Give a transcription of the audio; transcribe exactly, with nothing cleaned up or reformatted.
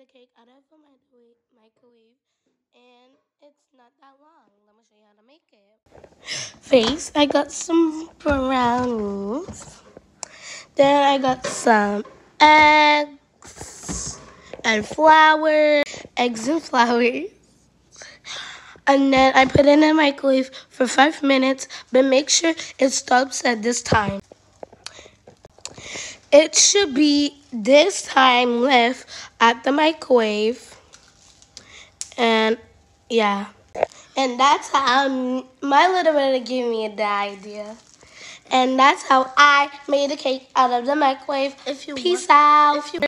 a cake out of the microwave, microwave, and it's not that long. Let me show you how to make it. First, I got some brownies. Then I got some eggs and flour, eggs and flour. And then I put it in the microwave for five minutes, but make sure it stops at this time. It should be this time left at the microwave. And yeah. And that's how my little brother gave me the idea. And that's how I made a cake out of the microwave. If you Peace want, out. If you